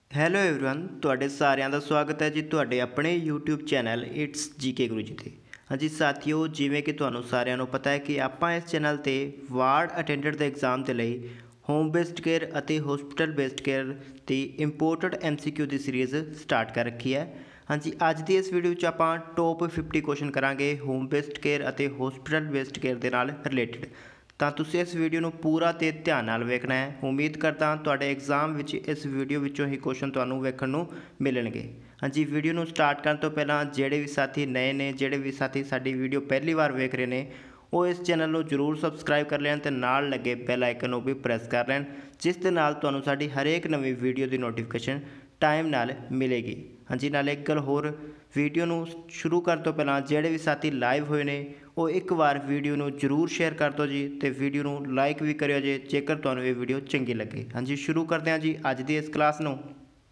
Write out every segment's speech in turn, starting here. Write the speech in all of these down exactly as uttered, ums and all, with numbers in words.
Hello everyone ਤੁਹਾਡੇ ਸਾਰਿਆਂ ਦਾ ਸਵਾਗਤ ਹੈ ਜੀ ਤੁਹਾਡੇ ਆਪਣੇ YouTube channel it's GK Guru ਜੀ ਤੇ। ਹਾਂਜੀ ਸਾਥੀਓ, ਜਿਵੇਂ ਕਿ ਤੁਹਾਨੂੰ ਸਾਰਿਆਂ ਨੂੰ ਪਤਾ ਹੈ ਕਿ ਆਪਾਂ ਇਸ ਚੈਨਲ ਤੇ ਵਾਰਡ ਅਟੈਂਡੈਂਟ ਦੇ ਐਗਜ਼ਾਮ ਦੇ ਲਈ ਹੋਮ ਬੇਸਡ ਕੇਅਰ ਅਤੇ ਹਸਪੀਟਲ ਬੇਸਡ ਕੇਅਰ ਦੀ ਇੰਪੋਰਟੈਂਟ ਐਮਸੀਕਿਊ ਦੀ ਸੀਰੀਜ਼ ਸਟਾਰਟ ਕਰ ਰੱਖੀ ਹੈ। ਹਾਂਜੀ, ਅੱਜ ਦੀ ਇਸ ਵੀਡੀਓ 'ਚ ਆਪਾਂ ਟੌਪ ਫਿਫਟੀ ਕੁਐਸਚਨ ਕਰਾਂਗੇ ਹੋਮ ਬੇਸਡ ਕੇਅਰ ਅਤੇ ਹਸਪੀਟਲ ਬੇਸਡ ਕੇਅਰ ਦੇ ਨਾਲ ਰਿਲੇਟਡ। ਤਾਂ ਤੁਸੀਂ ਇਸ ਵੀਡੀਓ ਨੂੰ ਪੂਰਾ ਤੇ ਧਿਆਨ ਨਾਲ ਵੇਖਣਾ ਹੈ। ਉਮੀਦ ਕਰਦਾ ਤੁਹਾਡੇ ਐਗਜ਼ਾਮ ਵਿੱਚ ਇਸ ਵੀਡੀਓ ਵਿੱਚੋਂ ਹੀ ਕੁਐਸਚਨ ਤੁਹਾਨੂੰ ਵੇਖਣ ਨੂੰ ਮਿਲਣਗੇ। ਹਾਂਜੀ, ਵੀਡੀਓ ਨੂੰ ਸਟਾਰਟ ਕਰਨ ਤੋਂ ਪਹਿਲਾਂ ਜਿਹੜੇ ਵੀ ਸਾਥੀ ਨਏ ਨੇ, ਜਿਹੜੇ ਵੀ ਸਾਥੀ ਸਾਡੀ ਵੀਡੀਓ ਪਹਿਲੀ ਵਾਰ ਵੇਖ ਰਹੇ ਨੇ, ਉਹ ਇਸ ਚੈਨਲ ਨੂੰ ਜ਼ਰੂਰ ਸਬਸਕ੍ਰਾਈਬ ਕਰ ਲੈਣ ਤੇ ਨਾਲ ਲੱਗੇ ਬੈਲ ਆਈਕਨ ਨੂੰ ਵੀ ਪ੍ਰੈਸ ਕਰ ਲੈਣ, ਜਿਸ ਦੇ ਨਾਲ ਤੁਹਾਨੂੰ ਸਾਡੀ ਹਰੇਕ ਨਵੀਂ ਵੀਡੀਓ ਦੀ ਨੋਟੀਫਿਕੇਸ਼ਨ ਟਾਈਮ ਨਾਲ ਮਿਲੇਗੀ। ਹਾਂਜੀ, ਨਾਲ ਇੱਕ ਗੱਲ ਹੋਰ, ਵੀਡੀਓ ਨੂੰ ਸ਼ੁਰੂ ਕਰਨ ਤੋਂ ਪਹਿਲਾਂ ਜਿਹੜੇ ਵੀ ਸਾਥੀ ਲਾਈਵ ਹੋਏ ਨੇ ਉਹ ਇੱਕ ਵਾਰ ਵੀਡੀਓ ਨੂੰ ਜ਼ਰੂਰ ਸ਼ੇਅਰ ਕਰ ਦਿਓ ਜੀ, ਤੇ ਵੀਡੀਓ ਨੂੰ ਲਾਈਕ ਵੀ ਕਰਿਓ ਜੇ ਜੇਕਰ ਤੁਹਾਨੂੰ ਇਹ ਵੀਡੀਓ ਚੰਗੀ ਲੱਗੇ। ਹਾਂਜੀ, ਸ਼ੁਰੂ ਕਰਦੇ ਹਾਂ ਜੀ ਅੱਜ ਦੀ ਇਸ ਕਲਾਸ ਨੂੰ।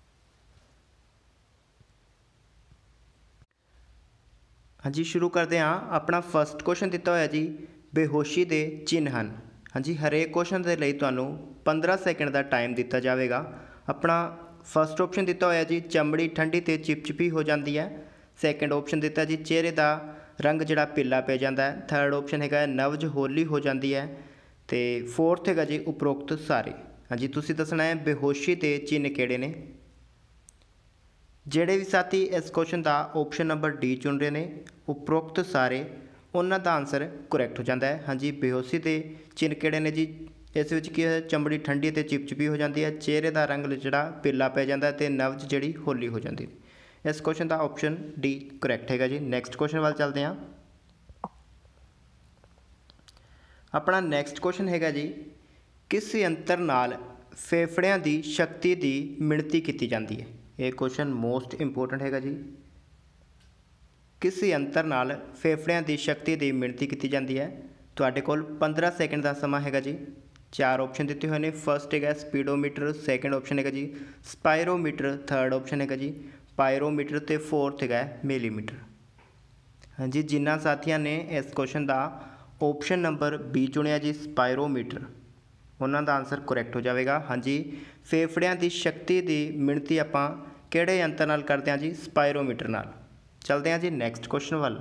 ਹਾਂਜੀ, ਸ਼ੁਰੂ ਕਰਦੇ ਹਾਂ। ਆਪਣਾ ਫਸਟ ਕੁਐਸਚਨ ਦਿੱਤਾ ਹੋਇਆ ਜੀ, ਬੇਹੋਸ਼ੀ ਦੇ ਚਿੰਨ੍ਹ ਹਨ। ਹਾਂਜੀ, ਹਰੇਕ ਕੁਐਸਚਨ ਦੇ ਲਈ ਤੁਹਾਨੂੰ ਪੰਦਰਾਂ ਸੈਕਿੰਡ ਦਾ ਟਾਈਮ ਦਿੱਤਾ ਜਾਵੇਗਾ। ਆਪਣਾ ਫਸਟ ਆਪਸ਼ਨ ਦਿੱਤਾ ਹੋਇਆ ਜੀ, ਚਮੜੀ ਠੰਡੀ ਤੇ ਚਿਪਚਿਪੀ ਹੋ ਜਾਂਦੀ ਹੈ। ਸੈਕਿੰਡ ਆਪਸ਼ਨ ਦਿੱਤਾ ਜੀ, ਚਿਹਰੇ ਦਾ ਰੰਗ ਜਿਹੜਾ ਪੀਲਾ ਪੈ ਜਾਂਦਾ ਹੈ। ਥਰਡ ਆਪਸ਼ਨ ਹੈਗਾ ਨਬਜ਼ ਹੌਲੀ ਹੋ ਜਾਂਦੀ ਹੈ। ਤੇ ਫੋਰਥ ਹੈਗਾ ਜੀ ਉਪਰੋਕਤ ਸਾਰੇ। ਹਾਂਜੀ, ਤੁਸੀਂ ਦੱਸਣਾ ਹੈ ਬੇਹੋਸ਼ੀ ਦੇ ਚਿੰਨ੍ਹ ਕਿਹੜੇ ਨੇ। ਜਿਹੜੇ ਵੀ ਸਾਥੀ ਇਸ ਕੁਐਸਚਨ ਦਾ ਆਪਸ਼ਨ ਨੰਬਰ ਡੀ ਚੁਣ ਰਹੇ ਨੇ, ਉਪਰੋਕਤ ਸਾਰੇ, ਉਹਨਾਂ ਦਾ ਆਨਸਰ ਕਰੈਕਟ ਹੋ ਜਾਂਦਾ ਹੈ। ਹਾਂਜੀ, ਬੇਹੋਸ਼ੀ ਦੇ ਚਿੰਨ੍ਹ ਕਿਹੜੇ ਨੇ ਜੀ, ਇਸ ਵਿੱਚ ਕੀ ਹੈ, ਚਮੜੀ ਠੰਡੀ ਅਤੇ ਚਿਪਚਿਪੀ ਹੋ ਜਾਂਦੀ ਹੈ, ਚਿਹਰੇ ਦਾ ਰੰਗ ਜਿਹੜਾ ਪੀਲਾ ਪੈ ਜਾਂਦਾ ਅਤੇ ਨਬਜ਼ ਜਿਹੜੀ ਹੌਲੀ ਹੋ ਜਾਂਦੀ ਹੈ। ਇਸ ਕੁਐਸਚਨ ਦਾ ਆਪਸ਼ਨ ਡੀ ਕਰੈਕਟ ਹੈਗਾ ਜੀ। ਨੈਕਸਟ ਕੁਐਸਚਨ ਵੱਲ ਚੱਲਦੇ ਹਾਂ। ਆਪਣਾ ਨੈਕਸਟ ਕੁਐਸਚਨ ਹੈਗਾ ਜੀ, ਕਿਸ ਯੰਤਰ ਨਾਲ ਫੇਫੜਿਆਂ ਦੀ ਸ਼ਕਤੀ ਦੀ ਮਿਣਤੀ ਕੀਤੀ ਜਾਂਦੀ ਹੈ। ਇਹ ਕੁਐਸਚਨ ਮੋਸਟ ਇੰਪੋਰਟੈਂਟ ਹੈਗਾ ਜੀ। ਕਿਸ ਯੰਤਰ ਨਾਲ ਫੇਫੜਿਆਂ ਦੀ ਸ਼ਕਤੀ ਦੀ ਮਿਣਤੀ ਕੀਤੀ ਜਾਂਦੀ ਹੈ। ਤੁਹਾਡੇ ਕੋਲ ਪੰਦਰਾਂ ਸੈਕਿੰਡ ਦਾ ਸਮਾਂ ਹੈਗਾ ਜੀ। ਚਾਰ ਆਪਸ਼ਨ ਦਿੱਤੇ ਹੋਏ ਨੇ। ਫਸਟ ਹੈਗਾ ਸਪੀਡੋਮੀਟਰ, ਸੈਕਿੰਡ ਆਪਸ਼ਨ ਹੈਗਾ ਜੀ ਸਪਾਇਰੋਮੀਟਰ, ਥਰਡ ਆਪਸ਼ਨ ਹੈਗਾ ਜੀ ਪਾਇਰੋਮੀਟਰ ਅਤੇ ਫੋਰਥ ਹੈਗਾ ਮਿਲੀਮੀਟਰ। ਹਾਂਜੀ, ਜਿਨ੍ਹਾਂ ਸਾਥੀਆਂ ਨੇ ਇਸ ਕੁਐਸਚਨ ਦਾ ਆਪਸ਼ਨ ਨੰਬਰ ਬੀ ਚੁਣਿਆ ਜੀ ਸਪਾਇਰੋਮੀਟਰ, ਉਹਨਾਂ ਦਾ ਆਨਸਰ ਕਰੈਕਟ ਹੋ ਜਾਵੇਗਾ। ਹਾਂਜੀ, ਫੇਫੜਿਆਂ ਦੀ ਸ਼ਕਤੀ ਦੀ ਮਿਣਤੀ ਆਪਾਂ ਕਿਹੜੇ ਯੰਤਰ ਨਾਲ ਕਰਦੇ ਹਾਂ ਜੀ, ਸਪਾਇਰੋਮੀਟਰ ਨਾਲ। ਚਲਦੇ ਹਾਂ ਜੀ ਨੈਕਸਟ ਕੁਐਸਚਨ ਵੱਲ।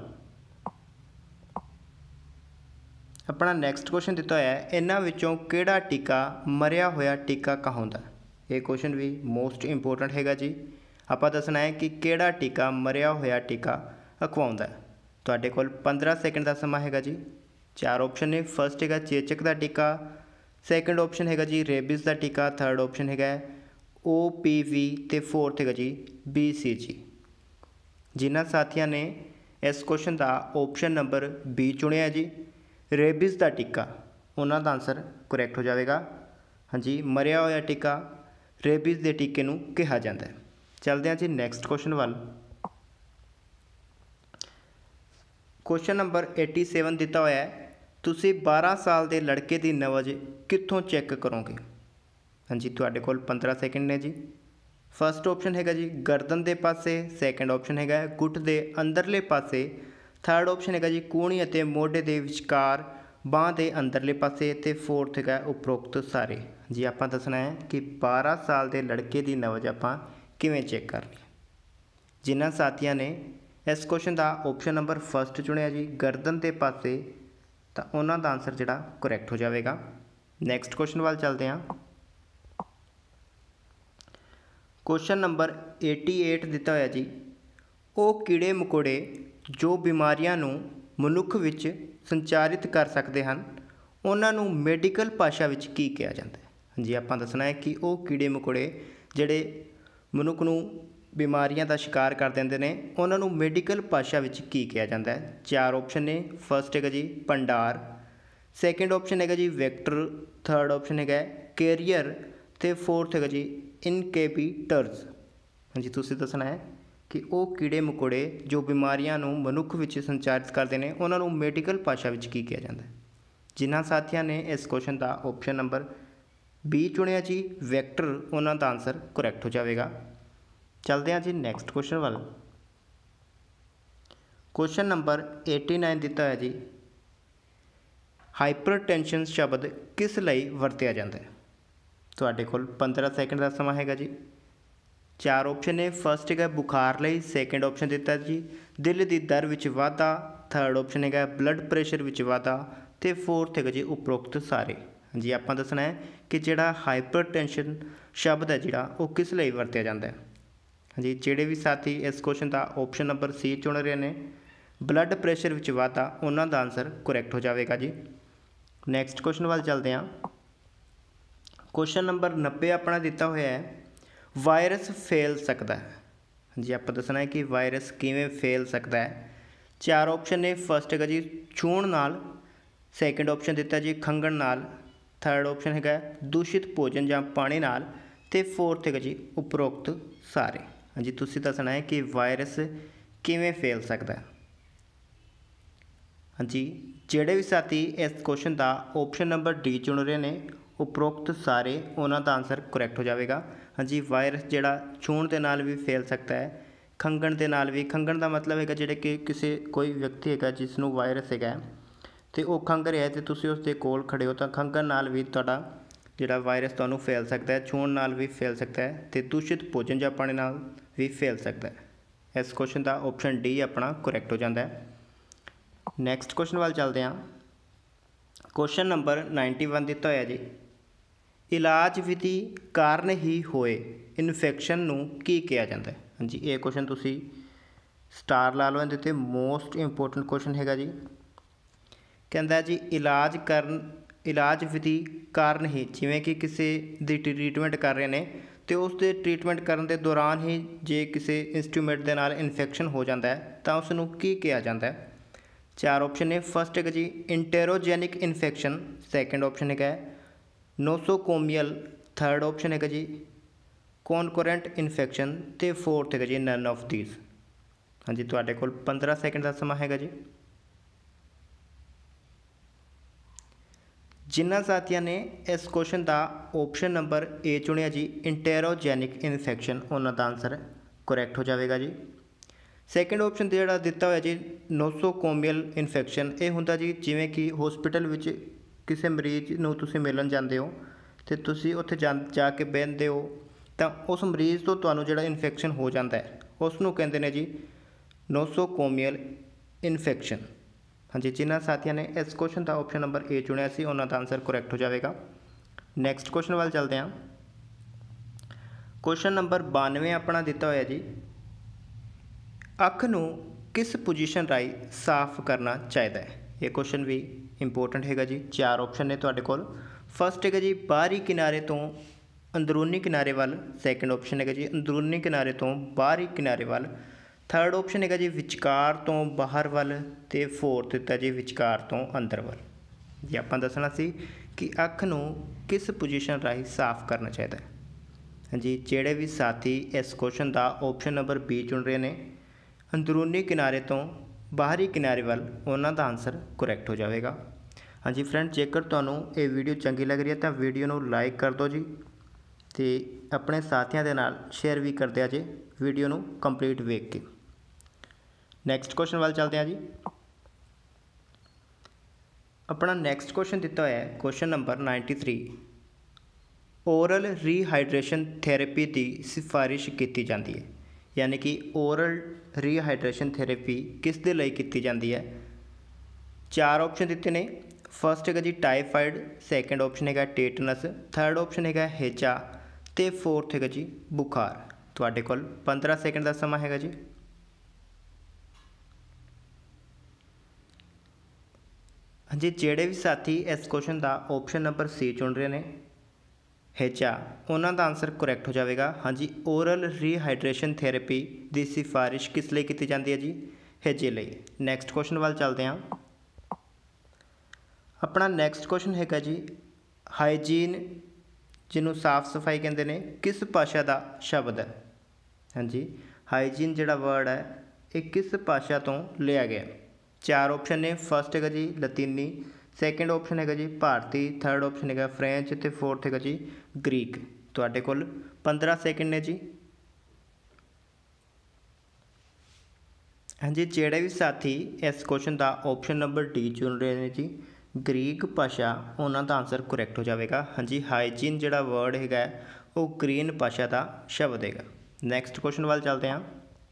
ਆਪਣਾ ਨੈਕਸਟ ਕੁਐਸਚਨ ਦਿੱਤਾ ਹੋਇਆ ਹੈ, ਇਹਨਾਂ ਵਿੱਚੋਂ ਕਿਹੜਾ ਟੀਕਾ ਮਰਿਆ ਹੋਇਆ ਟੀਕਾ ਕਹਾਉਂਦਾ। ਇਹ ਕੁਐਸਚਨ ਵੀ ਮੋਸਟ ਇੰਪੋਰਟੈਂਟ ਹੈਗਾ ਜੀ। ਆਪਾਂ ਦੱਸਣਾ ਹੈ ਕਿ ਕਿਹੜਾ ਟੀਕਾ ਮਰਿਆ ਹੋਇਆ ਟੀਕਾ ਅਖਵਾਉਂਦਾ। ਤੁਹਾਡੇ ਕੋਲ ਪੰਦਰਾਂ ਸੈਕਿੰਡ ਦਾ ਸਮਾਂ ਹੈਗਾ ਜੀ। ਚਾਰ ਆਪਸ਼ਨ ਨੇ। ਫਸਟ ਹੈਗਾ ਚੇਚਕ ਦਾ ਟੀਕਾ, ਸੈਕਿੰਡ ਆਪਸ਼ਨ ਹੈਗਾ ਜੀ ਰੇਬਿਸ ਦਾ ਟੀਕਾ, ਥਰਡ ਆਪਸ਼ਨ ਹੈਗਾ ਓ ਪੀ ਵੀ ਅਤੇ ਫੋਰਥ ਹੈਗਾ ਜੀ ਬੀ ਸੀ ਜੀ। ਜਿਨ੍ਹਾਂ ਸਾਥੀਆਂ ਨੇ ਇਸ ਕੁਐਸਚਨ ਦਾ ਆਪਸ਼ਨ ਨੰਬਰ ਬੀ ਚੁਣਿਆ ਜੀ ਰੇਬਿਸ ਦਾ ਟੀਕਾ, ਉਹਨਾਂ ਦਾ ਆਨਸਰ ਕਰੈਕਟ ਹੋ ਜਾਵੇਗਾ। ਹਾਂਜੀ, ਮਰਿਆ ਹੋਇਆ ਟੀਕਾ ਰੇਬਿਸ ਦੇ ਟੀਕੇ ਨੂੰ ਕਿਹਾ ਜਾਂਦਾ ਹੈ। ਚੱਲਦੇ ਹਾਂ ਜੀ ਨੈਕਸਟ ਕੁਐਸਚਨ ਵੱਲ। ਕੁਐਸਚਨ ਨੰਬਰ ਸਤਾਸੀ ਦਿੱਤਾ ਹੋਇਆ ਹੈ, ਤੁਸੀਂ ਬਾਰਾਂ ਸਾਲ ਦੇ ਲੜਕੇ ਦੀ ਨਬਜ਼ ਕਿੱਥੋਂ ਚੈੱਕ ਕਰੋਗੇ। ਹਾਂਜੀ, ਤੁਹਾਡੇ ਕੋਲ ਪੰਦਰਾਂ ਸੈਕਿੰਡ ਨੇ ਜੀ। ਫਸਟ ਆਪਸ਼ਨ ਹੈਗਾ ਜੀ ਗਰਦਨ ਦੇ ਪਾਸੇ, ਸੈਕਿੰਡ ਆਪਸ਼ਨ ਹੈਗਾ ਗੁੱਟ ਦੇ ਅੰਦਰਲੇ ਪਾਸੇ, ਥਰਡ ਆਪਸ਼ਨ ਹੈਗਾ ਜੀ ਕੂਹਣੀ ਅਤੇ ਮੋਢੇ ਦੇ ਵਿਚਕਾਰ ਬਾਂਹ ਦੇ ਅੰਦਰਲੇ ਪਾਸੇ, ਅਤੇ ਫੋਰਥ ਹੈਗਾ ਉਪਰੋਕਤ ਸਾਰੇ। ਜੀ, ਆਪਾਂ ਦੱਸਣਾ ਹੈ ਕਿ ਬਾਰਾਂ ਸਾਲ ਦੇ ਲੜਕੇ ਦੀ ਨਬਜ਼ ਆਪਾਂ ਕਿਵੇਂ ਚੈੱਕ ਕਰਨੀ ਹੈ। ਜਿਨ੍ਹਾਂ ਸਾਥੀਆਂ ਨੇ ਇਸ ਕੁਐਸਚਨ ਦਾ ਆਪਸ਼ਨ ਨੰਬਰ ਫਸਟ ਚੁਣਿਆ ਜੀ ਗਰਦਨ ਦੇ ਪਾਸੇ, ਤਾਂ ਉਹਨਾਂ ਦਾ ਆਨਸਰ ਜਿਹੜਾ ਕਰੈਕਟ ਹੋ ਜਾਵੇਗਾ। ਨੈਕਸਟ ਕੁਐਸਚਨ ਵੱਲ ਚੱਲਦੇ ਹਾਂ। ਕੁਐਸਚਨ ਨੰਬਰ ਅਠਾਸੀ ਦਿੱਤਾ ਹੋਇਆ ਜੀ, ਉਹ ਕੀੜੇ ਮਕੌੜੇ ਜੋ ਬਿਮਾਰੀਆਂ ਨੂੰ ਮਨੁੱਖ ਵਿੱਚ ਸੰਚਾਰਿਤ ਕਰ ਸਕਦੇ ਹਨ, ਉਹਨਾਂ ਨੂੰ ਮੈਡੀਕਲ ਭਾਸ਼ਾ ਵਿੱਚ ਕੀ ਕਿਹਾ ਜਾਂਦਾ ਹੈ। ਜੀ, ਆਪਾਂ ਦੱਸਣਾ ਹੈ ਕਿ ਉਹ ਕੀੜੇ ਮਕੌੜੇ ਜਿਹੜੇ ਮਨੁੱਖ ਨੂੰ ਬਿਮਾਰੀਆਂ ਦਾ ਸ਼ਿਕਾਰ ਕਰ ਦਿੰਦੇ ਨੇ, ਉਹਨਾਂ ਨੂੰ ਮੈਡੀਕਲ ਭਾਸ਼ਾ ਵਿੱਚ ਕੀ ਕਿਹਾ ਜਾਂਦਾ ਹੈ। ਚਾਰ ਆਪਸ਼ਨ ਨੇ। ਫਸਟ ਹੈਗਾ ਜੀ ਭੰਡਾਰ, ਸੈਕਿੰਡ ਆਪਸ਼ਨ ਹੈਗਾ ਜੀ ਵੈਕਟਰ, ਥਰਡ ਆਪਸ਼ਨ ਹੈਗਾ ਕੈਰੀਅਰ, ਅਤੇ ਫੋਰਥ ਹੈਗਾ ਜੀ ਇਨਕੇਬੀਟਰਸ। ਹਾਂਜੀ, ਤੁਸੀਂ ਦੱਸਣਾ ਹੈ ਕਿ ਉਹ ਕੀੜੇ ਮਕੌੜੇ ਜੋ ਬਿਮਾਰੀਆਂ ਨੂੰ ਮਨੁੱਖ ਵਿੱਚ ਸੰਚਾਰਿਤ ਕਰਦੇ ਨੇ, ਉਹਨਾਂ ਨੂੰ ਮੈਡੀਕਲ ਭਾਸ਼ਾ ਵਿੱਚ ਕੀ ਕਿਹਾ ਜਾਂਦਾ ਹੈ। ਜਿਨ੍ਹਾਂ ਸਾਥੀਆਂ ਨੇ ਇਸ ਕੁਐਸਚਨ ਦਾ ਆਪਸ਼ਨ ਨੰਬਰ ਬੀ ਚੁਣਿਆ ਜੀ ਵੈਕਟਰ, ਉਹਨਾਂ ਦਾ ਆਨਸਰ ਕਰੈਕਟ ਹੋ ਜਾਵੇਗਾ। ਚੱਲਦੇ ਹਾਂ ਜੀ ਨੈਕਸਟ ਕੁਐਸਚਨ ਵੱਲ। ਕੁਐਸਚਨ ਨੰਬਰ ਨੜਿਨਵੇਂ ਦਿੱਤਾ ਹੋਇਆ ਜੀ, ਹਾਈਪਰਟੈਂਸ਼ਨ ਸ਼ਬਦ ਕਿਸ ਲਈ ਵਰਤਿਆ ਜਾਂਦਾ ਹੈ। ਤੁਹਾਡੇ ਕੋਲ ਪੰਦਰਾਂ ਸੈਕਿੰਡ ਦਾ ਸਮਾਂ ਹੈਗਾ ਜੀ। चार ऑप्शन ने फर्स्ट है बुखार लई, सैकेंड ऑप्शन दिता जी दिल की दर विच वाधा, थर्ड ऑप्शन है ब्लड प्रेशर विच वाधा, तो फोर्थ है जी उपरोक्त सारे। जी आप दसना है कि जिहड़ा हाइपरटेंशन शब्द है जिहड़ा वो किस लिए वरत्या जाता है। जी जिहड़े भी साथी इस क्वेश्चन का ऑप्शन नंबर सी चुन रहे हैं ब्लड प्रेशर विच वाधा, उन्हों का आंसर करैक्ट हो जाएगा जी। नैक्सट क्वेश्चन वाल चलते हैं। क्वेश्चन नंबर नब्बे अपना दिता होया है वायरस फैल सकता है। जी आप दसना है कि वायरस किवें फैल सकता है। चार ऑप्शन ने फर्स्ट है जी छूण नाल, सैकेंड ऑप्शन दिता जी खंघण नाल, थर्ड ऑप्शन है दूषित भोजन या पानी नाल, ते फोर्थ है जी उपरोक्त सारे। हाँ जी तुसीं दसना है कि वायरस किवें फैल सकता है। हाँ जी जिहड़े भी साथी इस क्वेश्चन का ऑप्शन नंबर डी चुन रहे हैं उपरोक्त सारे, उन्हों का आंसर करैक्ट हो जाएगा। हाँ जी वायरस जिहड़ा छूण के नाल भी फैल सकता है, खंघण के नाल भी। खंघण का मतलब है जिहड़े कि किसी कोई व्यक्ति है जिसनों वायरस है तो वह खंघ रहा है तो तुसीं उसके कोल खड़े हो तो खंघण नाल भी तुहाडा जिहड़ा वायरस तुहानूं फैल सकता है, छूण नाल भी फैल सकता है, तो दूषित भोजन या पानी नाल भी फैल सकता है। इस क्वेश्चन का ऑप्शन डी अपना करैक्ट हो जाता है। नैक्सट क्वेश्चन वाल चलते हैं। क्वेश्चन नंबर नाइनटी वन दिता होया जी इलाज विधि कारण ही होए इन्फैक्शन नूं की कहा जाता है। हाँ जी ये क्वेश्चन तुसी स्टार ला लो इहदे ते मोस्ट इंपोर्टेंट क्वेश्चन है जी। कहता जी इलाज करन इलाज विधि कारण ही, जिमें कि किसी दी ट्रीटमेंट कर रहे हैं तो उसके ट्रीटमेंट करने के दौरान ही जे किसी इंस्ट्रूमेंट के नाल इन्फैक्शन हो जाता है तो उसनूं की कहा जाता है। चार ऑप्शन ने फर्स्ट है जी इंटेरोजेनिक इन्फैक्शन, सैकेंड ऑप्शन है नोसोकोमियल, थर्ड ऑप्शन है जी कॉनकोरेंट इन्फैक्शन, तो फोर्थ है जी नन ऑफ दीज। हाँ जी तुहाडे कोल पंद्रह सैकेंड का समा है जी। जिन्होंने साथियों ने इस क्वेश्चन का ऑप्शन नंबर ए चुनिया जी इंटेरोजेनिक इन्फैक्शन, उन्होंने आंसर करैक्ट हो जाएगा जी। सैकेंड ऑप्शन जोड़ा दिता हुआ जी नोसोकोमियल इन्फैक्शन, ये होंगे जी जिमें कि हॉस्पिटल में किसी मरीज नूं तुसीं मिलन जाते हो तो तुसीं उत्थे जा जाके बहते हो तो उस मरीज़ तो तुहानूं जिहड़ा इन्फैक्शन हो जाता है उसनूं कहते हैं जी नोसोकोमियल इन्फैक्शन। हाँ जी जिन्होंने साथियों ने इस क्वेश्चन का ऑप्शन नंबर ए चुनिया सी, उन्होंने आंसर करैक्ट हो जाएगा। नैक्सट क्वेश्चन वाल चलते हैं। क्वेश्चन नंबर बानवे अपना दिता होया जी अख नूं किस पोजीशन राही साफ करना चाहिए है। ये क्वेश्चन भी इंपोर्टेंट है जी। चार ऑप्शन ने तुहाडे कोल, फर्स्ट है जी बाहरी किनारे तो अंदरूनी किनारे वाल, सैकेंड ऑप्शन है जी अंदरूनी किनारे तो बाहरी किनारे वाल, थर्ड ऑप्शन है जी विचकार तो बाहर वाल, तो फोर्थ दिता जी विचकार तो अंदर वाल। जी आप दसना सी कि अख नूं किस पोजीशन राही साफ करना चाहिए है। हाँ जी जिहड़े भी साथी इस क्वेश्चन का ऑप्शन नंबर बी चुन रहे हैं अंदरूनी किनारे तो बाहरी किनारे वाल, उन्हों का आंसर करैक्ट हो जाएगा। हाँ जी फ्रेंड जेकर तुहानूं ये वीडियो चंगी लग रही है तो वीडियो नूं लाइक कर दो जी, तो अपने साथियों के नाल शेयर भी कर दिया जे वीडियो नूं कंप्लीट वेख के। नैक्सट क्वेश्चन वाल चलते हैं जी। अपना नैक्सट क्वेश्चन दिता हुआ है question number ninety three oral rehydration therapy की सिफारिश की जाती है, यानी कि ओरल रीहाइड्रेशन थेरेपी किस दे लई की जाती है। चार ऑप्शन दिते ने, फर्स्ट है जी टाइफाइड, सैकेंड ऑप्शन है टेटनस, थर्ड ऑप्शन है हेचा, तो फोर्थ है जी बुखार। तुहाडे कोल पंद्रह सैकेंड का समा है जी। हाँ जी जेड़े भी साथी इस क्वेश्चन का ऑप्शन नंबर सी चुन रहे हैं हेचा, उन्हों का आंसर करैक्ट हो जाएगा। हाँ जी ओरल रीहाइड्रेशन थेरेपी की सिफारिश किस लिए की जाती है जी, हेजे लिए। नैक्सट क्वेश्चन वाल चलते हैं। अपना नैक्सट क्वेश्चन है जी हाइजीन जिन्हों साफ सफाई कहते हैं किस भाषा का शब्द है। हाँ जी हाइजीन जिहड़ा वर्ड है ये किस भाषा तो लिया गया। चार ऑप्शन ने, फर्स्ट है जी लतीनी, सैकेंड ऑप्शन है जी भारती, थर्ड ऑप्शन है फ्रेंच, तो फोर्थ है जी ग्रीक। तुहाडे कोल पंद्रह सैकेंड ने जी। हाँ जी जेड़े भी साथी इस क्वेश्चन का ऑप्शन नंबर डी चुन रहे हैं जी ग्रीक भाषा, उन्हों का आंसर करैक्ट हो जाएगा। हाँ जी हाइजीन जिहड़ा वर्ड है वो ग्रीन भाषा का शब्द है। नैक्सट क्वेश्चन वाल चलते हैं।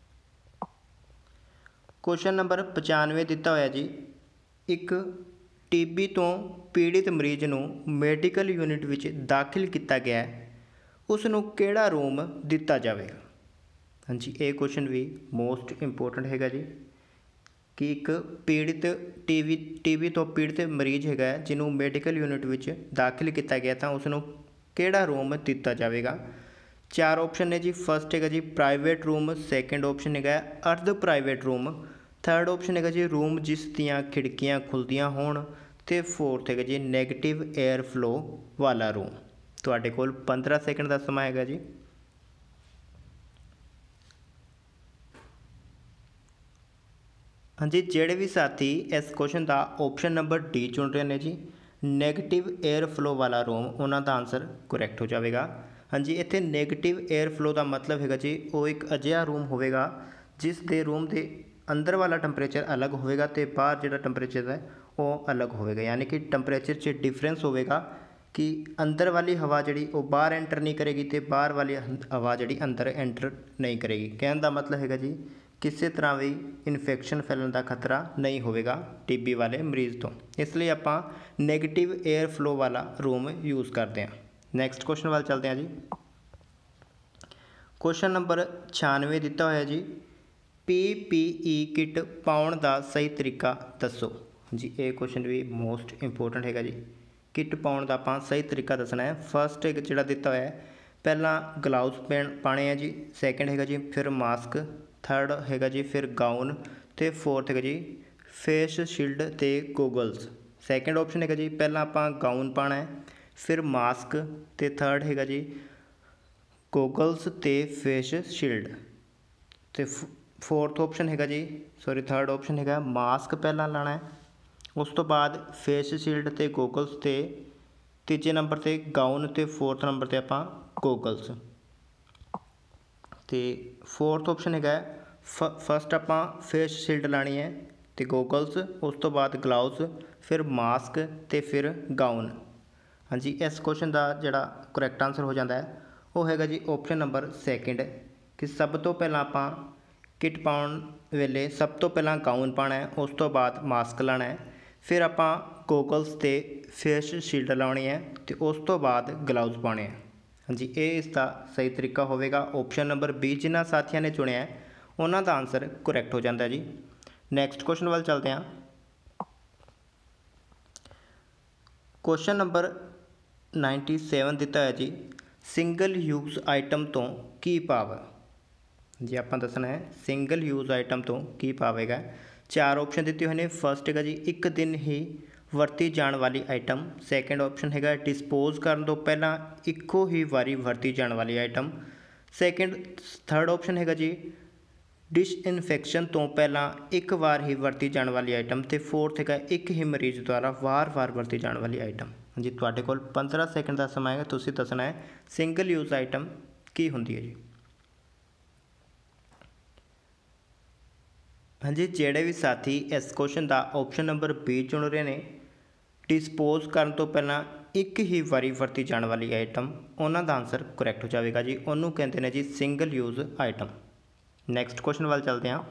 क्वेश्चन नंबर पचानवे दिता होया जी, एक टीबी तो पीड़ित मरीज नूं मैडिकल यूनिट विच दाखिल किया गया है, उसनूं किहड़ा रूम दिता जाएगा। हाँ जी, ये क्वेश्चन भी मोस्ट इंपोर्टेंट हैगा जी कि एक पीड़ित टीवी टीबी तो पीड़ित मरीज हैगा जिन्हों मैडिकल यूनिट विच दाखिल किया गया था, उसनूं किहड़ा रूम दिता जाएगा। चार ऑप्शन ने जी। फर्स्ट है जी प्राइवेट रूम, सैकेंड ऑप्शन है अर्ध प्राइवेट रूम, थर्ड ऑप्शन है जी रूम जिस दियाँ खिड़कियाँ खुलदियाँ होण, ते फोर्थ है जी नैगेटिव एयर फ्लो वाला रूम। तुहाडे कोल पंद्रह सैकेंड का समा है जी। हाँ जी, जेड़े भी साथी इस क्वेश्चन का ऑप्शन नंबर डी चुन रहे हैं जी, नैगेटिव एयर फ्लो वाला रूम, उन्होंने आंसर करैक्ट हो जाएगा। हाँ जी, इत्थे नैगेटिव एयर फ्लो का मतलब है जी वो एक अजिहा रूम होगा जिस दे रूम के अंदर वाला टंपरेचर अलग होगा तो बाहर जो टंपरेचर है वो अलग होगा, यानी कि टंपरेचर च डिफरेंस होगा कि अंदर वाली हवा जी वो बाहर एंटर नहीं करेगी तो बाहर वाली हवा जी अंदर एंटर नहीं करेगी। कहने का मतलब है जी किसी तरह भी इन्फेक्शन फैलने का खतरा नहीं होगा टीबी वाले मरीज़ तो, इसलिए आप नैगेटिव एयर फ्लो वाला रूम यूज़ करते हैं। नैक्सट क्वेश्चन वाल चलते हैं जी। क्वेश्चन नंबर छियानवे दिता होया जी, पी पी ई किट पाउण का सही तरीका दसो जी। ये क्वेश्चन भी मोस्ट इंपोर्टेंट है जी, किट पाउण का आप सही तरीका दसना है। फर्स्ट एक जो दिता होया पहला ग्लव्स पैन पाने हैं जी, सैकेंड है जी फिर मास्क, थर्ड है जी फिर गाउन, तो फोर्थ है जी फेस शील्ड ते गूगल्स। सैकेंड ऑप्शन है जी पहला आप गाउन पाना है, फिर मास्क, तो थर्ड है जी गूगल्स ते फेस शील्ड, तो फोर्थ ऑप्शन है जी सॉरी थर्ड ऑप्शन है मास्क पहला लाना है, उस तो बाद फेस शील्ड ते गूगल्स, ते तीजे नंबर ते गाउन, तो फोर्थ नंबर ते आप गूगल्स। तो फोर्थ ऑप्शन है फस्ट आप फेस शील्ड लानी है, तो गूगल्स, उस तो बाद ग्लव्स, फिर मास्क, तो फिर गाउन। हाँ जी, इस क्वेश्चन का जोड़ा करैक्ट आंसर हो जाता है वो है जी ऑप्शन नंबर सैकेंड, कि सब तो पहला आप किट पाउण वेले सब तो पहला गाउन पाना है, उस तो बाद मास्क लाना है, फिर आप गूगल्स ते फेस शील्ड लानी है, तो उस तो बाद ग्लव्स पाने हैं। हाँ जी, ये इसका सही तरीका होगा ऑप्शन नंबर बी। जिन्होंने साथियों ने चुनिया है उन्होंने आंसर करैक्ट हो जाता है जी। नैक्सट क्वेश्चन वाल चलते हैं। क्वेश्चन नंबर नाइन्टी सैवन दिता है जी, सिंगल यूज आइटम तो की भाव जी। आप दसना है सिंगल यूज आइटम तो की भावेगा। चार ऑप्शन दिते हुए हैं। फर्स्ट है जी एक दिन ही वरती जाने वाली आइटम, सैकेंड ऑप्शन है डिस्पोज करने तो पहला इको ही वारी वरती जाने वाली आइटम, सैकेंड थर्ड ऑप्शन है जी डिसइनफेक्शन तो पहला एक बार ही वरती जाने वाली आइटम, तो फोर्थ है एक ही मरीज द्वारा वार वार वरती जाने वाली आइटम। जी, तुहाडे कोल पंद्रह सैकेंड का समा है, तुसीं दसना है सिंगल यूज आइटम की होंदी है जी। हाँ जी, जेड़े भी साथी इस क्वेश्चन का ऑप्शन नंबर बी चुन रहे हैं, डिस्पोज करने तो पहला एक ही वारी वरती जाने वाली आइटम, उन्हों का आंसर करैक्ट हो जाएगा जी। उन्होंने कहते हैं जी single use item. Next question वाल चलते हैं।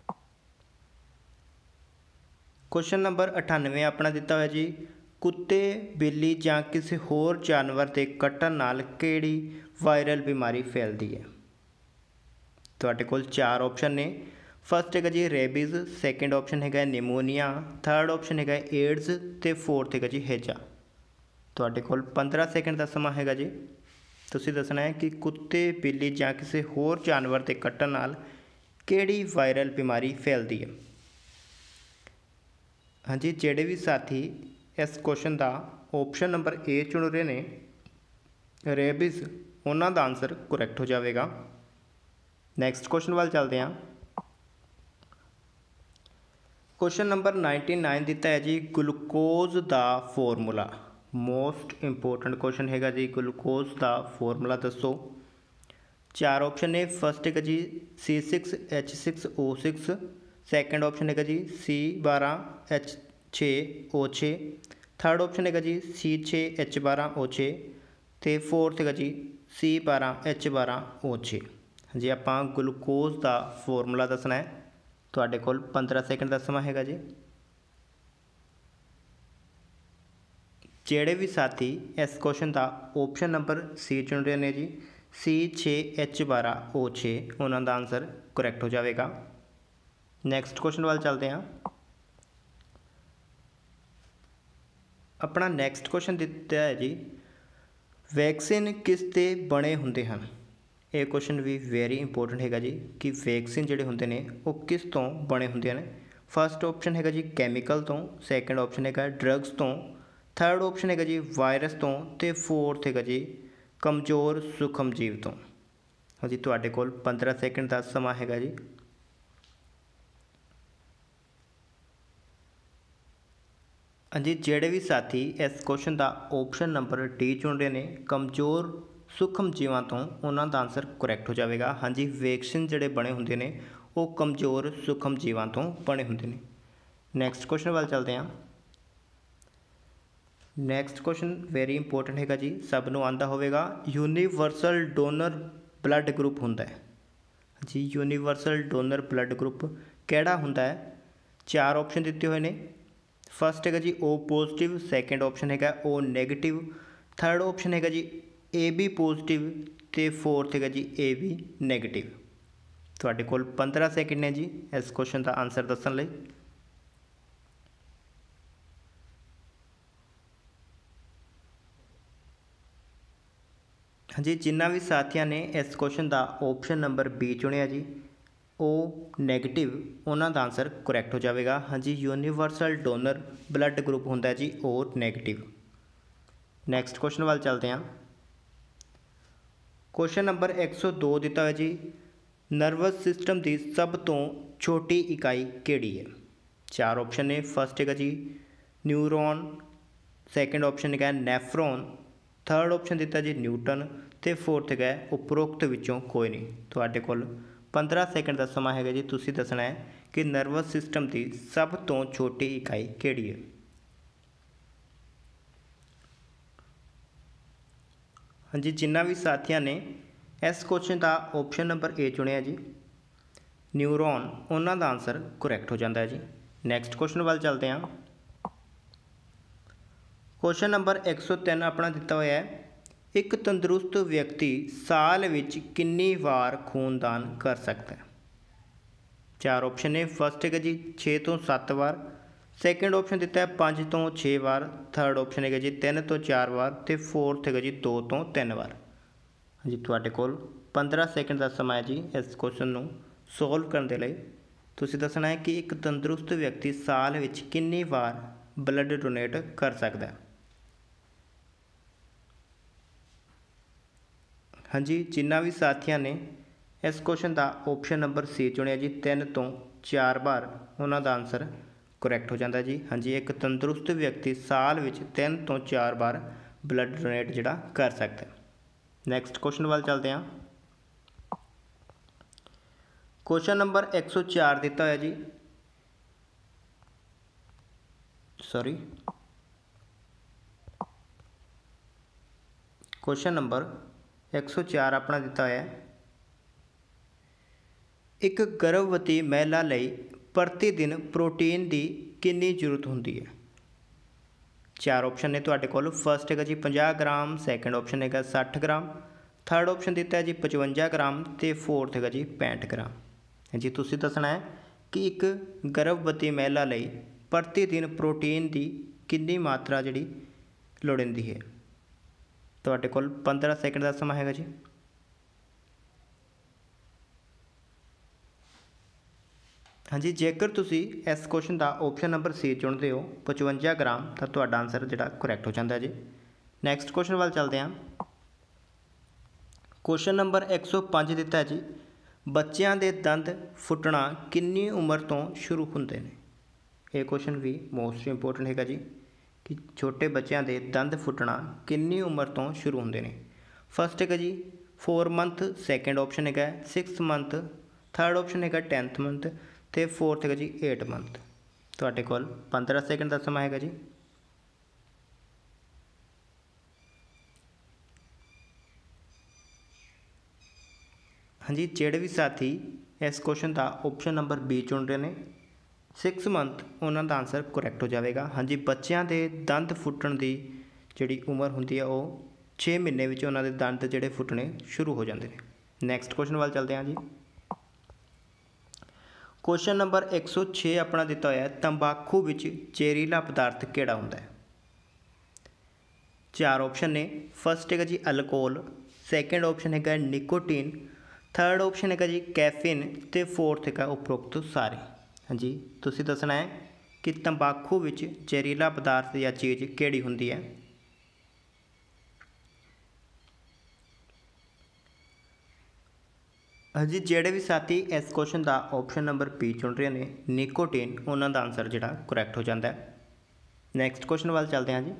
क्वेश्चन नंबर अठानवे अपना दिता हुआ जी, कुत्ते बिल्ली या किसी होर जानवर के कट्टण नाल किहड़ी वायरल बीमारी फैलती है। तुहाडे कोल चार ऑप्शन ने। फर्स्ट है जी रेबीज़, सैकेंड ऑप्शन है निमोनिया, थर्ड ऑप्शन है एड्स, तो फोर्थ है जी हैजा। तुहाडे कोल पंद्रह सैकेंड का समा है जी। तुसीं दसना है कि कुत्ते बिल्ली या किसी होर जानवर के कट्टण नाल किहड़ी वायरल बीमारी फैलती है। हाँ जी, जेड़े भी साथी इस क्वेश्चन का ऑप्शन नंबर ए चुन रहे हैं रेबीज़, उन्हों का आंसर करैक्ट हो जाएगा। नैक्सट क्वेश्चन वाल चलते हैं। क्वेश्चन नंबर नाइन्टी नाइन दिता है जी, ग्लूकोज का फॉर्मूला। मोस्ट इंपोर्टेंट क्वेश्चन है जी, ग्लूकोज का फॉर्मूला दसो। चार ऑप्शन ने। फर्स्ट है जी C six H six O six, second option है जी सी बारह एच छे ओ छे, थर्ड ऑप्शन है जी सी छे एच बारह ओ छे, तो फोर्थ है जी सी बारह एच बारह ओ छे। जी आपां ग्लूकोज का फॉर्मूला दसना है, तुहाडे कोल पंद्रह सैकेंड का समा हैगा जी। ਜਿਹੜੇ भी साथी इस क्वेश्चन का ऑप्शन नंबर सी चुन रहे हैं जी, सी छे एच बारह ओ छे, उन्होंने आंसर करैक्ट हो जाएगा। नैक्सट क्वेश्चन वाल चलते हैं। अपना नैक्सट क्वेश्चन दिता है जी, वैक्सीन किस ते बने होंदे हैं। ये क्वेश्चन भी वेरी इंपोर्टेंट हैगा जी कि वैक्सीन जिहड़े होंदे ने वो किस तो बने होंदे ने। फस्ट ऑप्शन हैगा जी कैमिकल तो, सैकेंड ऑप्शन हैगा ड्रग्स तो, थर्ड ऑप्शन हैगा जी वायरस तो, ते फोर्थ हैगा जी कमज़ोर सूखम जीव तो। हाँ जी तुहाडे कोल पंद्रह सैकेंड का समा हैगा जी। हाँ जी जेडे भी साथी इस क्वेश्चन का ऑप्शन नंबर डी चुन रहे हैं कमज़ोर सूखम जीवां तो, उन्हों का आंसर करैक्ट हो जाएगा। हाँ जी वैक्सीन जिहड़े बने होंदे ने वो कमज़ोर सूखम जीवां तो बने होंदे ने। नैक्सट क्वेश्चन वाल चलते हैं। नैक्सट क्वेश्चन वेरी इंपोर्टेंट हैगा जी, सब नूं आंदा होवेगा। यूनीवर्सल डोनर ब्लड ग्रुप हुंदा है जी, यूनीवर्सल डोनर ब्लड ग्रुप किहड़ा हुंदा है। चार ऑप्शन दिते हुए ने। फस्ट हैगा जी ओ पॉजिटिव, सैकेंड ऑप्शन हैगा ओ नैगेटिव, थर्ड ऑप्शन हैगा जी ए बी पॉजिटिव, तो फोर्थ हैगा जी ए बी नैगेटिव। तुहाडे कोल पंद्रह सैकेंड ने जी इस क्वेश्चन का आंसर दस्सण लई। हाँ जी जिन्ना भी साथियों ने इस क्वेश्चन का ऑप्शन नंबर बी चुनिया जी ओ नैगेटिव, उन्होंने आंसर करैक्ट हो जाएगा। हाँ जी यूनीवर्सल डोनर ब्लड ग्रुप होंदा है जी ओ नैगेटिव। नैक्सट क्वेश्चन वाल चलते हैं। क्वेश्चन नंबर एक सौ दो दिता है जी, नर्वस सिस्टम की सब तो छोटी इकाई किहड़ी है। चार ऑप्शन ने। फस्ट हैगा जी न्यूरोन, सैकेंड ऑप्शन है नैफ्रॉन, थर्ड ऑप्शन दिता जी न्यूटन, तो फोर्थ है उपरोक्त विचों कोई नहीं। तुहाडे कोल पंद्रह सैकेंड का समा है जी, तुसी दसना है कि नर्वस सिस्टम की सब तो छोटी इकाई किहड़ी है। हाँ जी जिन्ना भी साथियों ने इस क्वेश्चन का ऑप्शन नंबर ए चुनिया जी न्यूरोन, उन्हों का आंसर करैक्ट हो जाता है जी। नैक्सट क्वेश्चन वाल चलते हैं। क्वेश्चन नंबर एक सौ तीन अपना दिता हुआ है, एक तंदुरुस्त व्यक्ति साल विच कितनी बार खूनदान कर सकता है। चार ऑप्शन ने। फस्ट है जी छे तो सत्त बार, सैकेंड ऑप्शन दिता है पाँच तो छे बार, थर्ड ऑप्शन है जी तीन तो चार बार, तो फोर्थ है जी दो तो तीन बार। हाँ जी तुहाडे कोल पंद्रह सैकेंड का समा है जी इस क्वेश्चन को सोल्व करने के लिए। तुसीं दसना है कि एक तंदुरुस्त व्यक्ति साल विच कितनी बार ब्लड डोनेट कर सकता है। हाँ जी जिन्ना भी साथियों ने इस क्वेश्चन का ऑप्शन नंबर सी चुनिया जी तीन तो चार बार, उन्हों का आंसर करैक्ट हो जाता है जी। हाँ जी एक तंदुरुस्त व्यक्ति साल विच तीन तो चार बार ब्लड डोनेट जिहड़ा कर सकता है। नैक्सट क्वेश्चन वाल चलते हैं। क्वेश्चन नंबर एक सौ चार दिता है जी, सॉरी क्वेश्चन नंबर एक सौ चार अपना दिता है, एक गर्भवती महिला लई प्रतिदिन प्रोटीन की कितनी जरूरत होंदी है। चार ऑप्शन ने तुहाडे कोल। फस्ट है जी पचास ग्राम, सैकेंड ऑप्शन है सठ ग्राम, थर्ड ऑप्शन दिता है जी पचवंजा ग्राम, तो फोर्थ है जी पैंठ ग्राम। जी तुसीं दसना है कि एक गर्भवती महिला लई प्रतिदिन प्रोटीन की कितनी मात्रा जिहड़ी लोड़ींदी है। तुहाडे कोल पंद्रह सैकेंड का समा है जी। हाँ जी जेकर तुसी इस क्वेश्चन का ऑप्शन नंबर सी चुनते हो पचवंजा ग्राम, तो तुहाडा आंसर जिहड़ा करैक्ट हो जाता है जी। नैक्सट क्वेश्चन वाल चलते हैं। क्वेश्चन नंबर एक सौ पाँच दिता है जी, बच्चों के दंद फुटना कितनी उम्र तो शुरू होंगे हैं। ये क्वेश्चन भी मोस्ट इंपोर्टेंट हैगा जी कि छोटे बच्चों के दंद फुटना कितनी उम्र तो शुरू होंगे हैं। फस्ट है जी फोर मंथ, सैकेंड ऑप्शन है सिक्स मंथ, थर्ड ऑप्शन है टेंथ मंथ, तो फोर्थ है जी एट मंथ। तुहाडे कोल पंद्रह सैकेंड का समा है जी। हाँ जी, ਜਿਹੜੇ ਵੀ ਸਾਥੀ ਇਸ ਕੁਐਸਚਨ ਦਾ ਆਪਸ਼ਨ ਨੰਬਰ ਬੀ ਚੁਣ ਰਹੇ ਨੇ सिक्स मंथ ਉਹਨਾਂ ਦਾ ਆਨਸਰ ਕਰੈਕਟ ਹੋ ਜਾਵੇਗਾ। हाँ जी, ਬੱਚਿਆਂ ਦੇ ਦੰਦ ਫੁੱਟਣ ਦੀ ਜਿਹੜੀ ਉਮਰ ਹੁੰਦੀ ਹੈ ਉਹ छे ਮਹੀਨੇ ਵਿੱਚ ਉਹਨਾਂ ਦੇ ਦੰਦ ਜਿਹੜੇ ਫੁੱਟਣੇ ਸ਼ੁਰੂ ਹੋ ਜਾਂਦੇ ਨੇ। ਨੈਕਸਟ ਕੁਐਸਚਨ ਵੱਲ ਚੱਲਦੇ ਹਾਂ ਜੀ। क्वेश्चन नंबर एक सौ छे अपना दिता होया तंबाकू विच ਜ਼ਹਿਰੀਲਾ पदार्थ ਕਿਹੜਾ ਹੁੰਦਾ है। चार ऑप्शन ने। फस्ट है जी अल्कोहल, सैकेंड ऑप्शन है निकोटीन, थर्ड ऑप्शन है जी कैफीन ते फोर्थ है उपरोक्त सारे। हाँ जी, तुसी दसना है कि तंबाकू विच ਜ਼ਹਿਰੀਲਾ पदार्थ या चीज़ ਕਿਹੜੀ ਹੁੰਦੀ है। जी, ਜਿਹੜੇ भी साथी इस क्वेश्चन का ऑप्शन नंबर बी चुन रहे हैं निकोटीन, उन्हों का आंसर जोड़ा करैक्ट हो जाता है। नैक्सट क्वेश्चन वाल चलते हैं जी।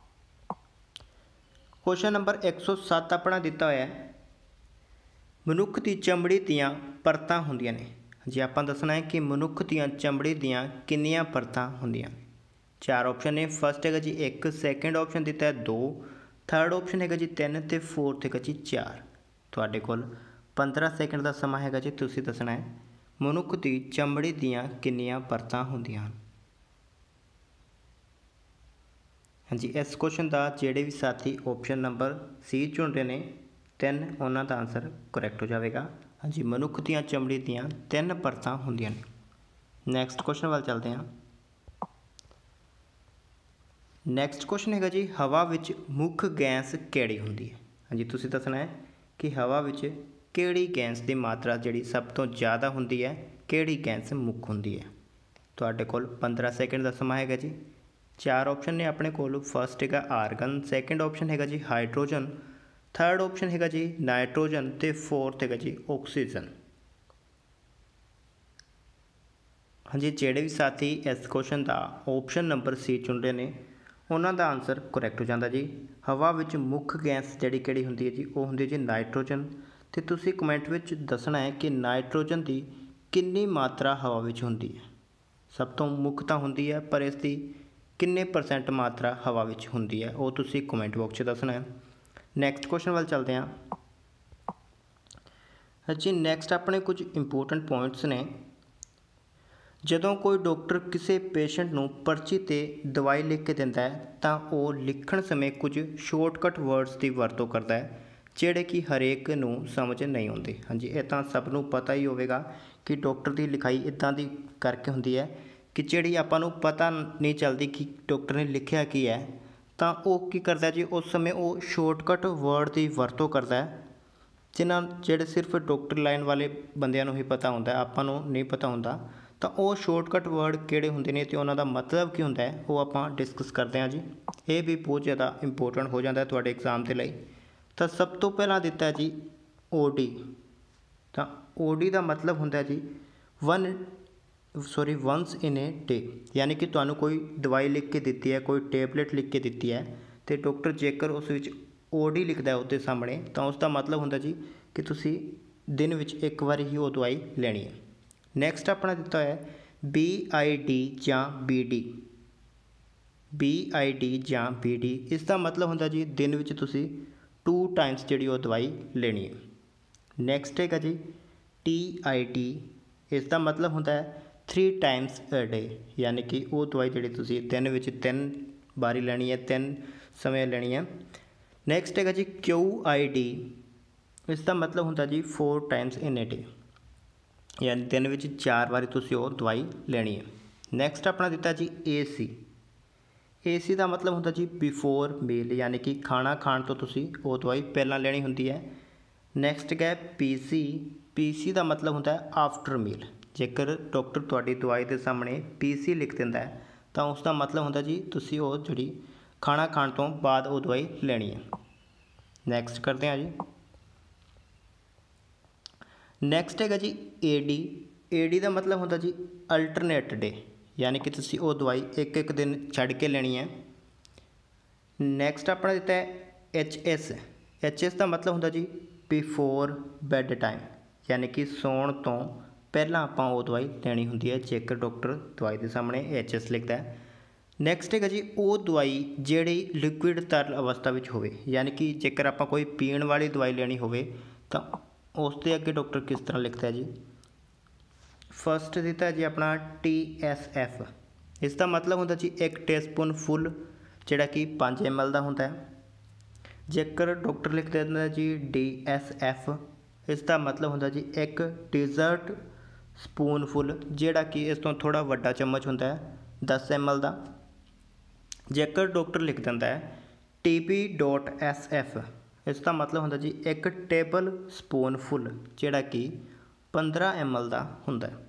क्वेश्चन नंबर एक सौ सत्त अपना दिता होया मनुख की चमड़ी दियाँ परतां होंदियां ने। जी, आप दसना है कि मनुख दियाँ चमड़ी दियाँ कितनियां परतां होंदियां। चार ऑप्शन ने। फस्ट है जी एक, सैकेंड ऑप्शन दिता है दो, थर्ड ऑप्शन है जी तीन ते फोर्थ है जी चार। तुहाडे कोल पंद्रह सैकेंड का समा है जी, तुसी दसना है मनुख की चमड़ी दियाँ कितनियां परतां होंदियां। हाँ जी, इस क्वेश्चन का जोड़े भी साथी ऑप्शन नंबर सी चुन रहे हैं तीन, उन्हों का आंसर करैक्ट हो जाएगा। हाँ जी, मनुख दियाँ चमड़ी दियाँ तीन परतां होंदियां ने। नैक्सट क्वेश्चन वाल चलते हैं। नैक्सट क्वेश्चन है जी हवा विच मुख गैस किहड़ी हुंदी है। हाँ जी, तुसी दसना है कि हवा विच किहड़ी गैस की मात्रा जिहड़ी सब तो ज़्यादा हुंदी है, किहड़ी गैस मुख हुंदी है। तुहाडे कोल पंद्रह सैकेंड का समा है जी। चार ऑप्शन ने अपने कोल। फस्ट है आर्गन, सैकेंड ऑप्शन है जी हाइड्रोजन, थर्ड ऑप्शन है जी नाइट्रोजन ते फोर्थ है जी ऑक्सीजन। हाँ जी, जेडे भी साथी इस क्वेश्चन का ऑप्शन नंबर सी चुन रहे हैं उन्हों का आंसर करैक्ट हो जाता जी। हवा विच मुख गैस जिहड़ी किहड़ी हुंदी है जी, वो हुंदी जी नाइट्रोजन। तो तुसी कमेंट विच दसना है कि नाइट्रोजन की कितनी मात्रा हवा विच हुंदी है। सब तो मुख तो हुंदी है, पर इसकी किन्ने परसेंट मात्रा हवा विच हुंदी है वो तुसी कमेंट बॉक्स में दसना है। नैक्सट क्वेश्चन वाल चलते हैं जी। नैक्सट अपने कुछ इंपोर्टेंट पॉइंट्स ने। जदों कोई डॉक्टर किसी पेशेंट नूं पर्ची ते दवाई लिख के दिंदा है तो वो लिखण समय कुछ शॉर्टकट वर्ड्स की वरतों करता है जिहड़े कि हरेक नूं समझ नहीं आउंदे। हाँ जी, ये तो सबनों पता ही होवेगा कि डॉक्टर की लिखाई इदां दी करके हुंदी है कि जिहड़ी आपां नूं पता नहीं चलती कि डॉक्टर ने लिखिया की है, तो वो की करता है जी उस समय वो शॉर्टकट वर्ड की वरतों करता है जिन्हां जिहड़े सिर्फ डॉक्टर लाइन वाले बंदियां नूं ही पता हुंदा, आपां नूं नहीं पता हुंदा। तो वो शॉर्टकट वर्ड किहड़े हुंदे ने ते उन्हां दा मतलब की हुंदा है वो आपां डिस्कस करते हैं जी। ये भी बहुत ज़्यादा इंपोर्टेंट हो जाता है तुहाडे एग्जाम के लिए। तो सब तो पहला दिता है जी ओ डी। तो ओ डी का मतलब हुंदा है जी one sorry once in a day, यानी कि तुहानूं कोई दवाई लिख के दी है, कोई टैबलेट लिख के दी है तो डॉक्टर जेकर उस विच ओ डी लिखता है उसके सामने, तो उसका मतलब हुंदा जी कि तुसी दिन विच एक बार ही वो दवाई लेनी है। नैक्सट अपना दिता है बी आई डी जां B D. B I D जां बी डी इसका मतलब हुंदा जी दिन विच तुसी टू टाइम्स जिहड़ी वो दवाई लेनी है। नैक्सट है जी टी आई टी, इसका मतलब होता है थ्री टाइम्स अ डे, यानी कि वो दवाई जी तुसी दिन विच तीन बारी लेनी है, तीन समय लेनी है। नैक्सट है जी क्यू आई डी, इसका मतलब होता जी four times in a day, यानी दिन विच चार बारी तुसी वो दवाई लेनी है। नैक्सट अपना दिता जी ए सी। ए सी का मतलब होता जी बिफोर मील, यानी कि खाना खाण तो तुसी वो दवाई पहला लेनी होंदी है। नैक्सट है पी सी। पी सी का मतलब होता है आफ्टर मील। जेकर डॉक्टर तुहाडी दवाई के सामने पी सी लिख दिंदा है तो उसका मतलब होता जी तुसी वो जिहड़ी खाना खाण तो बाद वो दवाई लेनी है। नैक्सट करते हैं जी। नैक्सट है जी ए डी। ए डी का मतलब होता जी अल्टरनेट डे, यानी कि तुसी वो दवाई एक एक दिन छड़ के लेनी है। नैक्सट अपना दिता है एच एस। एच एस का मतलब होता जी बिफोर बैड टाइम, यानी कि सौण तो पहला आपां वो दवाई लेनी होंदी है जेकर डॉक्टर दवाई के सामने एच एस लिखता है। नैक्सट है जी वो दवाई जिहड़ी लिक्विड तरल अवस्था में होवे, यानी कि जेकर आपां कोई पीण वाली दवाई लेनी होवे तो उस दे अगे डॉक्टर किस तरह लिखता है जी। फस्ट दिता है जी अपना टी एस एफ, इसका मतलब होंदा जी एक टीस्पून फुल जिहड़ा कि पाँच एम एल का होंदा है। जेकर डॉक्टर लिख देंदा जी डी एस एफ, इसका मतलब होंदा जी एक डिजर्ट स्पून फुल जिहड़ा कि इस तो थोड़ा वड्डा चम्मच होंदा है दस एम एल का। जेकर डॉक्टर लिख देंदा है T P dot S F, इसका मतलब होंदा जी एक टेबल स्पून फुल जिहड़ा कि पंद्रह एम एल का होंदा है।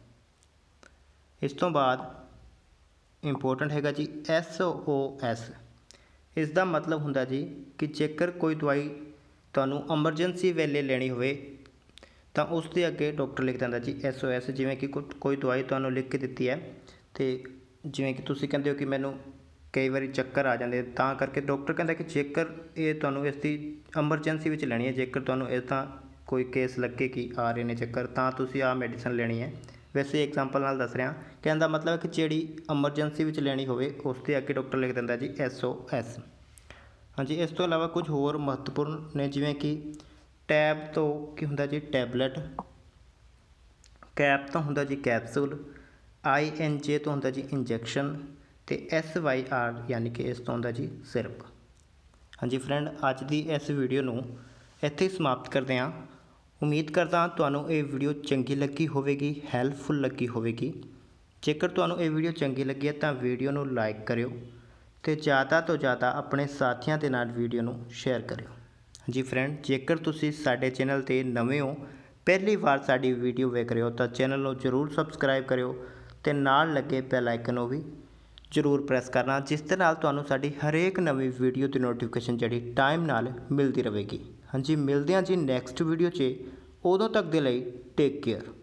इस तो बाद इंपोर्टेंट हैगा जी एस ओ एस, इसका मतलब होंदा जी कि जेकर कोई दवाई तुहानूं एमरजेंसी वेले लेनी होवे तो उसके अगे डॉक्टर लिख देंदा जी एस ओ एस। जिवें कि कोई दवाई तुहानूं लिख के दित्ती है तो जिवें कि तुसीं कहंदे हो कि मैनूं कई बार चक्कर आ जाते तां करके डॉक्टर कहता कि जेकर ये तुहानूं इसकी एमरजेंसी विच लैनी है, जेकर तुहानूं इसदा कोई केस लगे कि आ रहे ने चक्कर तां तुसीं आ मैडिसन लेनी है। वैसे एग्जाम्पल नाल दस रहा, कहने का मतलब है कि जिहड़ी एमरजेंसी विच लैनी होवे उसके अगे डॉक्टर लिख देंदा जी एस ओ एस। हाँ जी, इस तो अलावा कुछ होर महत्वपूर्ण ने जिवें कि टैब तो की हुंदा जी टैबलेट, कैप तो हुंदा जी कैप्सूल, आई एन जे तो हुंदा जी इंजैक्शन तो एस वाई आर यानी कि इस तो हुंदा जी सिरप। हाँ जी फ्रेंड, अज की इस वीडियो नूं इत्थे समाप्त करते हैं। उम्मीद करता हाँ तुहानूं ये वीडियो चंगी लगी होवेगी, हैल्पफुल लगी होवेगी। जेकर तुहानूं ये वीडियो चंगी लगी है तो वीडियो नूं लाइक करियो तो ज़्यादा तो ज़्यादा अपने साथियों के नाल वीडियो नूं शेयर करियो। जी फ्रेंड, जेकर तुसीं साडे चैनल ते नवे हो, पहली बार साडी वीडियो वेख रहे हो तो चैनल नूं जरूर सबसक्राइब करियो ते नाल लगे बैल आइकन नूं भी जरूर प्रेस करना, जिस दे नाल तुहानूं साडी हरेक नवी वीडियो की नोटिफिकेशन जिहड़ी टाइम नाल मिलती रहेगी। हाँ जी, मिलते हैं जी नैक्सट वीडियो च, उदों तक दे लई टेक केयर।